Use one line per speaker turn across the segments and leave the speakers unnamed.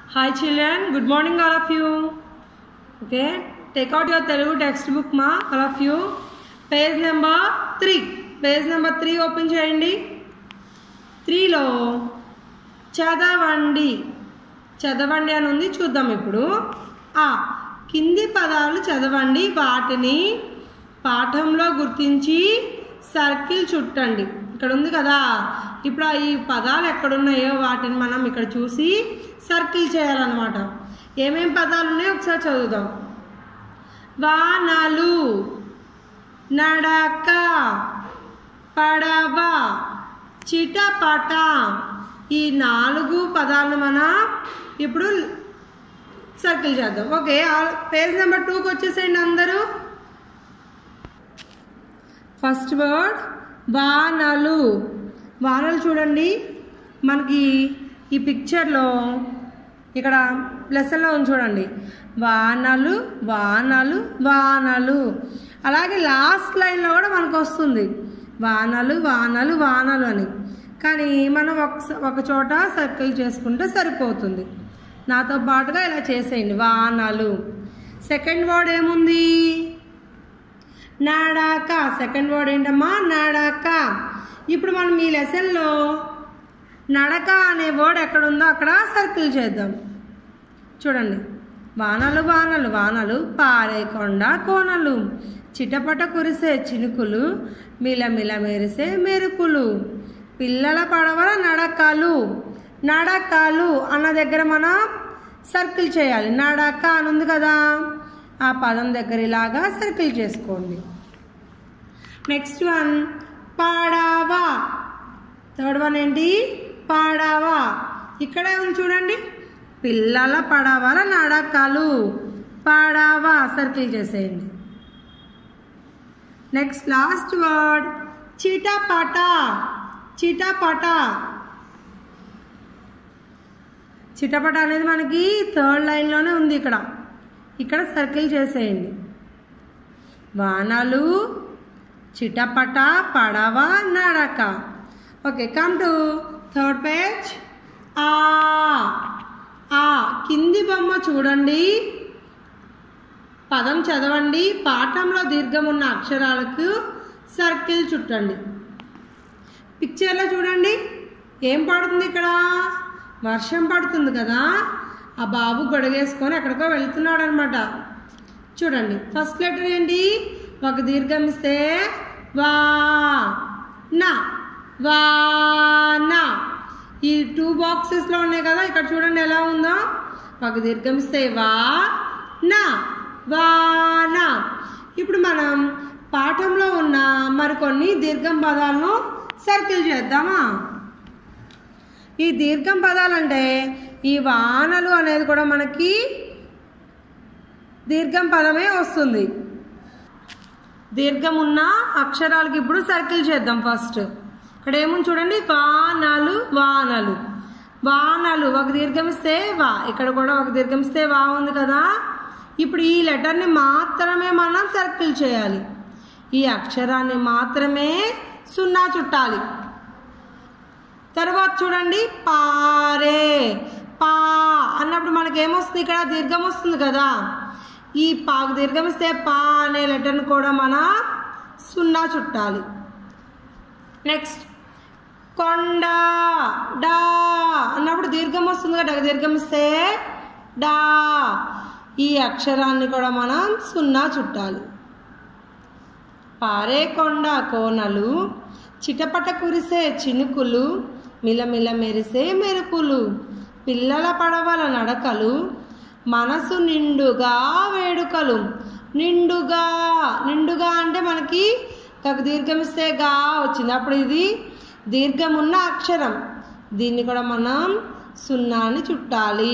Hi children, good morning all of you. Okay, take out your Telugu textbook ma all of you. Page number 3. Page number 3 open cheyandi. 3 లో చదవండి చదవండి అని ఉంది చూద్దాం ఇప్పుడు. కింది పదాలు చదవండి, వాటిని పాఠంలో గుర్తించి సర్కిల్ చుట్టండి. ఇక్కడ ఉంది కదా, ఇప్పుడు ఈ పదాలు ఎక్కడున్నాయో వాటిని మనం ఇక్కడ చూసి సర్కిల్ చేయాలన్నమాట. ఏమేం పదాలు ఉన్నాయో ఒకసారి చదువుదాం. వానలు, నడక, పడవ, చిటపట. ఈ 4 పదాలను మనం ఇప్పుడు సర్కిల్ చేద్దాం. ఓకే, పేజ్ నెంబర్ 2కి వచ్చేసేయండి అందరూ. ఫస్ట్ వర్డ్ వానలు. వానలు చూడండి, మనకి ఈ పిక్చర్లో ఇక్కడ లెసన్లో ఉంది చూడండి. వానలు వానలు వానలు. అలాగే లాస్ట్ లైన్లో కూడా మనకు వస్తుంది వానలు వానలు వానలు అని. కానీ మనం ఒక చోట సర్కిల్ చేసుకుంటే సరిపోతుంది. నాతో పాటుగా ఇలా చేసేయండి. వానలు. సెకండ్ వర్డ్ ఏముంది? నడక. సెకండ్ వర్డ్ ఏంటమ్మా? నడక. ఇప్పుడు మనం ఈ లెసన్లో నడక అనే వర్డ్ ఎక్కడుందో అక్కడ సర్కిల్ చేద్దాం. చూడండి. వానలు వానలు వానలు, పారే కొండ కోనలు, చిటపట కురిసే చినుకులు, మిలమిల మెరిసే మెరుపులు, పిల్లల పడవల నడకలు. నడకలు అన్న దగ్గర మనం సర్కిల్ చేయాలి. నడక అని ఉంది కదా, ఆ పదం దగ్గర ఇలాగా సర్కిల్ చేసుకోండి. నెక్స్ట్ వన్ పడవ. థర్డ్ వన్ ఏంటి? పడవ. ఇక్కడే ఉంది చూడండి, పిల్లల పడవల నడకలు. పడవ సర్కిల్ చేసేయండి. నెక్స్ట్ లాస్ట్ వర్డ్ చిటపట. చిటపట. చిటపట అనేది మనకి థర్డ్ లైన్లోనే ఉంది. ఇక్కడ సర్కిల్ చేసేయండి. వానలు, చిటపట, పడవ, నడక. Okay, come to third page. కింది బొమ్మ చూడండి, పదం చదవండి, పాఠంలో దీర్ఘం ఉన్న అక్షరాలకు సర్కిల్ చుట్టండి. పిక్చర్లో చూడండి, ఏం పడుతుంది? ఇక్కడ వర్షం పడుతుంది కదా. ఆ బాబు గొడుగేసుకొని ఎక్కడికో వెళ్తున్నాడు అనమాట. చూడండి, ఫస్ట్ లెటర్ ఏంటి? ఒక దీర్ఘం ఇస్తే వా నా, వానా. ఈ 2 బాక్సెస్లో ఉన్నాయి కదా, ఇక్కడ చూడండి ఎలా ఉందో. ఒక దీర్ఘం ఇస్తే వా నా, వానా. ఇప్పుడు మనం పాఠంలో ఉన్న మరికొన్ని దీర్ఘం పదాలను సర్కిల్ చేద్దామా? ఈ దీర్ఘం పదాలంటే ఈ వానలు అనేది కూడా మనకి దీర్ఘం పదమే వస్తుంది. దీర్ఘం ఉన్న అక్షరాలకి ఇప్పుడు సర్కిల్ చేద్దాం. ఫస్ట్ ఇక్కడ ఏముంది చూడండి, వానలు వానలు. వానలు ఒక దీర్ఘం ఇస్తే వా, ఇక్కడ కూడా ఒక దీర్ఘం ఇస్తే వా ఉంది కదా. ఇప్పుడు ఈ లెటర్ని మాత్రమే మనం సర్కిల్ చేయాలి. ఈ అక్షరాన్ని మాత్రమే 0 చుట్టాలి. తర్వాత చూడండి, పారే. పా అన్నప్పుడు మనకేమొస్తుంది? ఇక్కడ దీర్ఘం వస్తుంది కదా. ఈ పాకు దీర్ఘం ఇస్తే పా అనే లెటర్ని కూడా మనం 0 చుట్టాలి. నెక్స్ట్ కొండ. డా అన్నప్పుడు దీర్ఘం వస్తుంది కదా, దీర్ఘం ఇస్తే డా. ఈ అక్షరాన్ని కూడా మనం 0 చుట్టాలి. పారే కొండ కోనలు, చిటపట కురిసే చినుకులు, మిలమిల మెరిసే మెరుపులు, పిల్లల పడవల నడకలు, మనసు నిండుగా వేడుకలు. నిండుగా. నిండుగా అంటే మనకి ఒక దీర్ఘం ఇస్తే గా వచ్చింది. అప్పుడు ఇది దీర్ఘం ఉన్న అక్షరం, దీన్ని కూడా మనం 0 చుట్టాలి.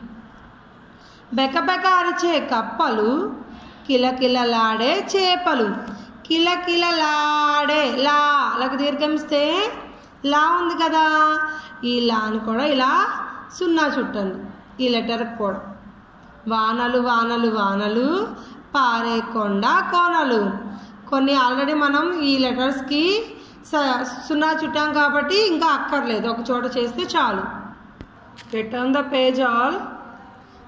బెకబెక అరిచే కప్పలు, కిలకిలలాడే చేపలు. కిలకిలలాడే లా, అలాగే దీర్ఘం ఇస్తే లా ఉంది కదా. ఈ లాని కూడా ఇలా 0 చుట్టండి ఈ లెటర్కి కూడా. వానలు వానలు వానలు, పారే కొండ కోనలు. కొన్ని ఆల్రెడీ మనం ఈ లెటర్స్కి 0 చుట్టాం కాబట్టి ఇంకా అక్కర్లేదు, ఒక చోట చేస్తే చాలు. Return the page all.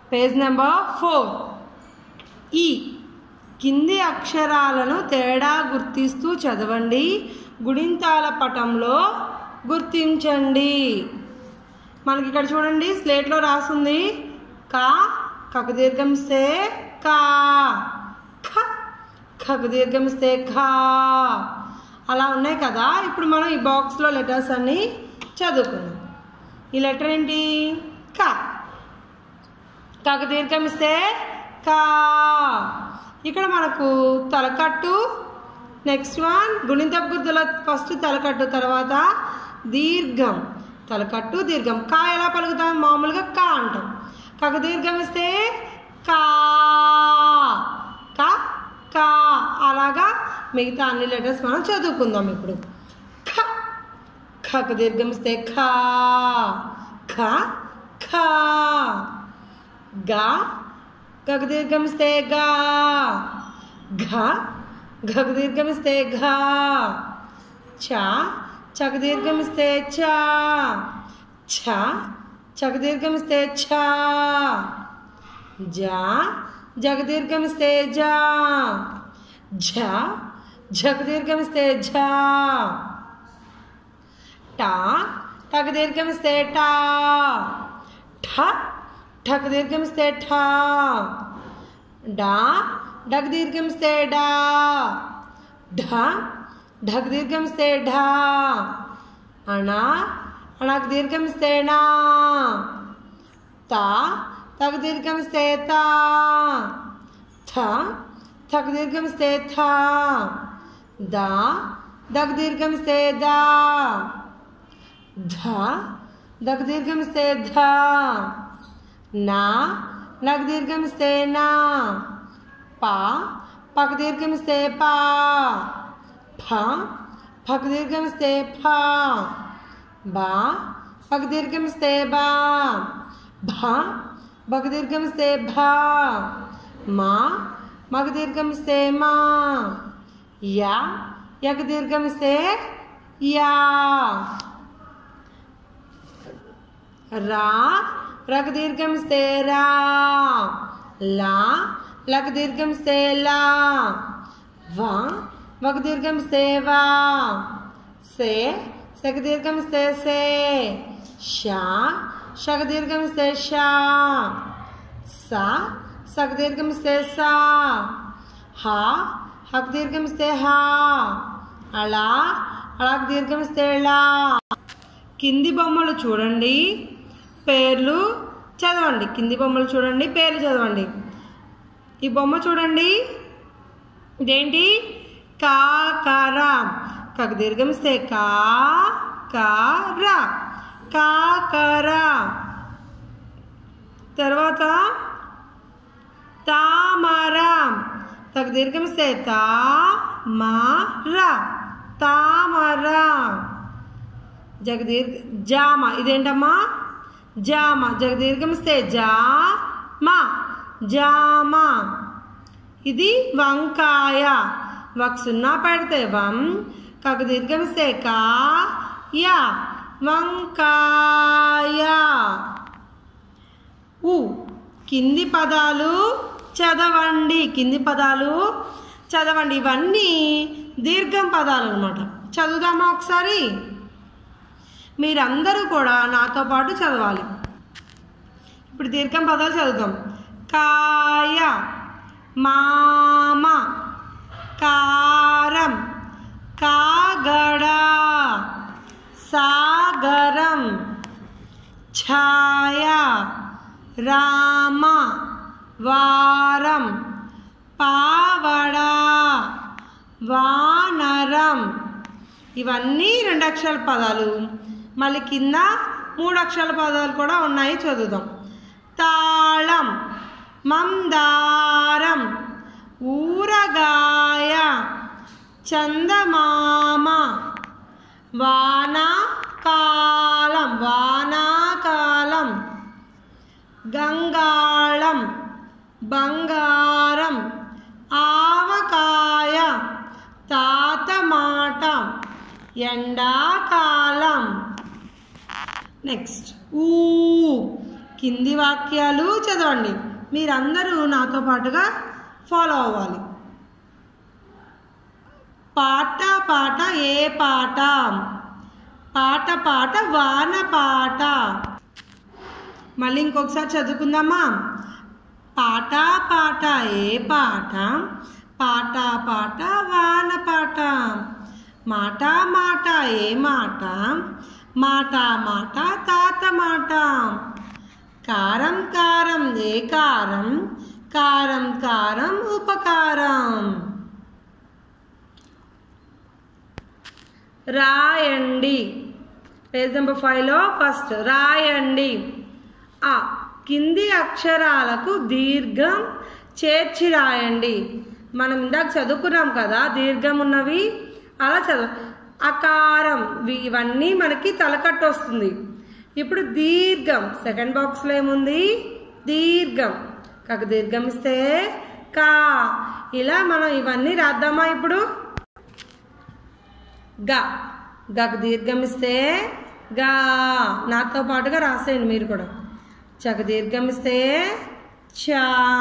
Page number 4. ఈ కింది అక్షరాలను తేడా గుర్తిస్తూ చదవండి, గుణింతాల పటంలో గుర్తించండి. మనకి ఇక్కడ చూడండి స్లేట్లో రాస్తుంది కా, కకు దీర్ఘమిస్తే కా, ఖ, ఖకు దీర్ఘమిస్తే ఖా, అలా ఉన్నాయి కదా. ఇప్పుడు మనం ఈ బాక్స్లో లెటర్స్ అన్నీ చదువుకుందాం. ఈ లెటర్ ఏంటి? కా. కకు దీర్ఘమిస్తే కా. ఇక్కడ మనకు తలకట్టు, నెక్స్ట్ వన్ గుణింతపు గుర్తుల ఫస్ట్ తలకట్టు, తర్వాత దీర్ఘం, తలకట్టు దీర్ఘం. కా ఎలా పలుకుతాం? మామూలుగా కా అంటాం. కకు దీర్ఘమిస్తే కా, కా, కా. అలాగా మిగతా అన్ని లెటర్స్ మనం చదువుకుందాం. ఇప్పుడు ఖ, ఖకు దీర్ఘమిస్తే ఖా, ఖ, ఖా. గా, గకు దీర్ఘమిస్తే గా, ఘ, ఘకు దీర్ఘమిస్తే ఘా. చ, చకు దీర్ఘమిస్తే చా, ఛ, చకు దీర్ఘమిస్తే ఛా. జా, జకు దీర్ఘమిస్తే జా, ఝ, ఝకు దీర్ఘమిస్తే ఝా. టా, టకు దీర్ఘమిస్తే టా, ఠ, ఠకు దీర్ఘమిస్తే ఠా. డా, డకు దీర్ఘమిస్తే డా, ఢ, ఢకు దీర్ఘమిస్తే ఢా. అణా, అణకు దీర్ఘమిస్తే నా. తా, తకు దీర్ఘమిస్తే తా. థ, థకు దీర్ఘమిస్తే థా. దా, దకు దీర్ఘమిస్తే దా. ధ, దకు దీర్ఘమిస్తే ధా. నా, నకు దీర్ఘమిస్తే నా. పా, పకు దీర్ఘమిస్తే పా. ఫ, ఫకు దీర్ఘమిస్తే ఫా. బా, పకు దీర్ఘమిస్తే బా. భా, బకు దీర్ఘమిస్తే భా. మా, మకు దీర్ఘమిస్తే మా. యా, యకు దీర్ఘమిస్తే యా. రా, రకు దీర్ఘమిస్తే రా. లా, లకు దీర్ఘమిస్తే లా. వా, వకు దీర్ఘమిస్తే వా. సే, సకు దీర్ఘమిస్తే సే. షా, షకు దీర్ఘమిస్తే షా. సా, సకు దీర్ఘమిస్తే సా. హా, హకు దీర్ఘమిస్తే హా. అలా, అలాకు దీర్ఘమిస్తే లా. కింది బొమ్మలు చూడండి, పేర్లు చదవండి. కింది బొమ్మలు చూడండి, పేర్లు చదవండి. ఈ బొమ్మ చూడండి, ఇదేంటి? కాకర. కకు దీర్ఘమిస్తే కా, కార, కాకర. తర్వాత తామర. తకు దీర్ఘమిస్తే తా, మార, తామర. జామ. ఇదేంటమ్మా? జామ. జగదీర్ఘమిస్తే జా, మా, జామ. ఇది వంకాయ. వక్ సున్నా పెడితే వం, కకు దీర్ఘమిస్తే కా, యా, వంకాయ. ఊ. కింది పదాలు చదవండి. కింది పదాలు చదవండి. ఇవన్నీ దీర్ఘం పదాలు అన్నమాట. చదువుదామా ఒకసారి? మీరందరూ కూడా నాతో పాటు చదవాలి. ఇప్పుడు దీర్ఘం పదాలు చదువుదాం. కాయ, మామ, కారం, కాగడ, సాగరం, ఛాయ, రామ, వారం, పావడ, వానరం. ఇవన్నీ 2 అక్షరాల పదాలు. మళ్ళీ కింద 3 అక్షరాల పదాలు కూడా ఉన్నాయి, చదువుదాం. తాళం, మందారం, ఊరగాయ, చందమామ, వానాకాలం, వానాకాలం, గంగాళం, బంగారం, ఆవకాయ, తాతమాట, ఎండాకాలం. నెక్స్ట్ ఊ. కింది వాక్యాలు చదవండి. మీరందరూ నాతో పాటుగా ఫాలో అవ్వాలి. పాట పాట ఏ పాట, పాట పాట వాన పాట. మళ్ళీ ఇంకొకసారి చదువుకుందామా. పాట పాట ఏ పాట, పాట పాట వాన పాట. మాట మాట ఏ మాట, మాట మాట తాత మాట. కారం కారం ఏ కారం, కారం కారం ఉపకారం. రాయండి. పేజ్ నెంబర్ 5లో ఫస్ట్ రాయండి. ఆ కింది అక్షరాలకు దీర్ఘం చేర్చి రాయండి. మనం ఇందాక చదువుకున్నాం కదా దీర్ఘం ఉన్నవి, అలా చదువు. అకారం ఇవన్నీ మనకి తలకట్టు వస్తుంది. ఇప్పుడు దీర్ఘం సెకండ్ బాక్స్లో ఏముంది, దీర్ఘం. కాక దీర్ఘం ఇస్తే కా. ఇలా మనం ఇవన్నీ రాద్దామా. ఇప్పుడు గా, గకు దీర్ఘం ఇస్తే గా. నాతో పాటుగా రాసేయండి మీరు కూడా. చక దీర్ఘం ఇస్తే చా,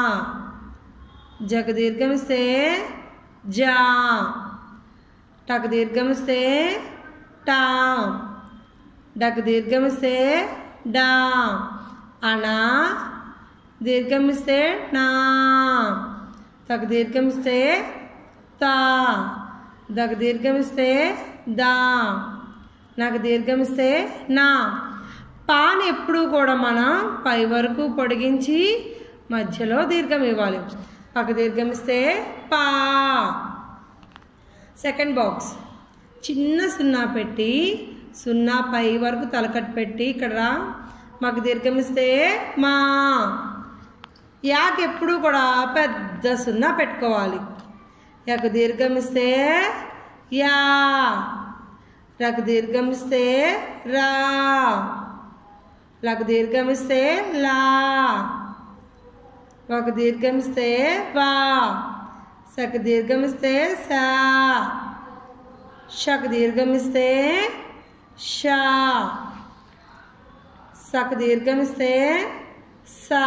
జగ దీర్ఘం ఇస్తే జా, టక దీర్ఘం ఇస్తే టా, డక దీర్ఘం ఇస్తే డా, అనా దీర్ఘం ఇస్తే నా, తక దీర్ఘం ఇస్తే తా, దక దీర్ఘం ఇస్తే దా, నాకు దీర్ఘం ఇస్తే నా. పాని ఎప్పుడు కూడా మనం పై వరకు పొడిగించి మధ్యలో దీర్ఘం ఇవ్వాలి. పక్క దీర్ఘం ఇస్తే పా. సెకండ్ బాక్స్ చిన్న సున్నా పెట్టి, సున్నా పై వరకు తలకట్టు పెట్టి ఇక్కడ మాకు దీర్ఘం ఇస్తే మా. యాక్ ఎప్పుడు కూడా పెద్ద సున్నా పెట్టుకోవాలి. యాకు దీర్ఘం ఇస్తే యా, రకు దీర్ఘం ఇస్తే రా, లకు దీర్ఘం ఇస్తే లా, ఒక దీర్ఘం ఇస్తే వా, సక దీర్ఘం ఇస్తే సా, షక దీర్ఘం ఇస్తే షా, సక దీర్ఘం ఇస్తే సా.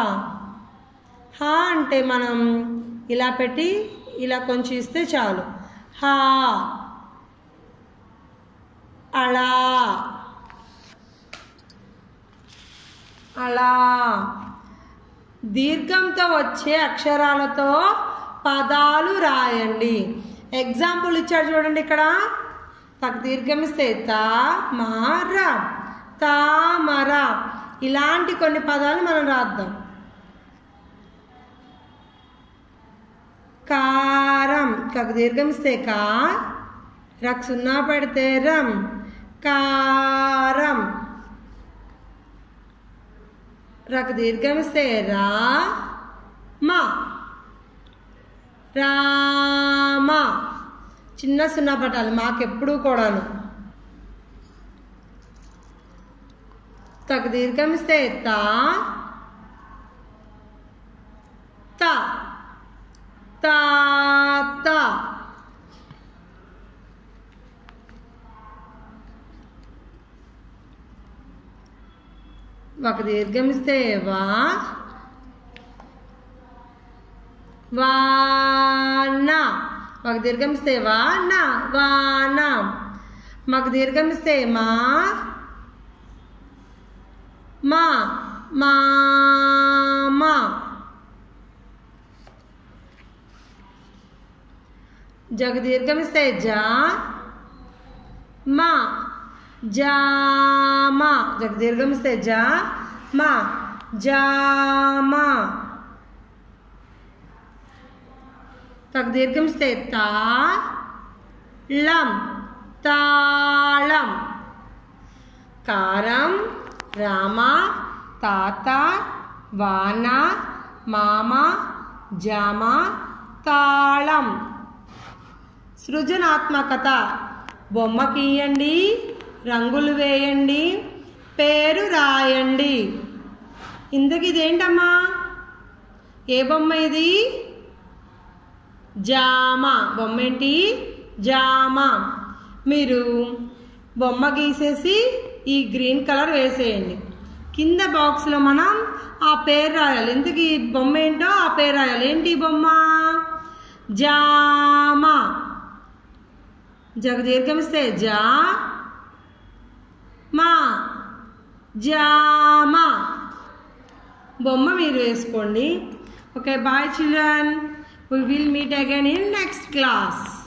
హా అంటే మనం ఇలా పెట్టి ఇలా కొంచెం ఇస్తే చాలు. హా, అలా, అలా. దీర్ఘంతో వచ్చే అక్షరాలతో పదాలు రాయండి. ఎగ్జాంపుల్ ఇచ్చాడు చూడండి ఇక్కడ. తక్ దీర్ఘం ఇస్తే తా మర, తామర. ఇలాంటి కొన్ని పదాలు మనం రాద్దాం. కారం, కకు దీర్ఘం ఇస్తే కా, రక్ సున్నా పెడితే రం, కారం. రక్ దీర్ఘం ఇస్తే రా మా, రామ. చిన్న సున్నా పట్టాలి మాకెప్పుడు కూడాను. తక్ దీర్ఘం ఇస్తే తా, తా, తాత. ఒక దీర్ఘం ఇస్తే వా, వాన. ఒక దీర్ఘం ఇస్తే వాన, వాన. మాకు దీర్ఘం ఇస్తే మా, మా, మామ. జగ దీర్ఘం ఇస్తే జా, మా, జామా. జగ దీర్ఘం ఇస్తే జా, మా, జామా. తగ దీర్ఘం ఇస్తే తా, లం, తాళం. కారం, రామ, తాత, వాన, మామ, జామ, తాళం. సృజనాత్మకత. బొమ్మ గీయండి, రంగులు వేయండి, పేరు రాయండి. ఇందుకు ఇదేంటమ్మా, ఏ బొమ్మ ఇది? జామ. బొమ్మ ఏంటి? జామ. మీరు బొమ్మ గీసేసి ఈ గ్రీన్ కలర్ వేసేయండి. కింద బాక్స్లో మనం ఆ పేరు రాయాలి. ఎందుకు ఈ బొమ్మ ఏంటో ఆ పేరు రాయాలి. ఏంటి బొమ్మ? జామ. జగ దీర్ఘమిస్తే జా మా, జామ. బొమ్మ మీరు వేసుకోండి. Okay, bye children. We will meet again in next class.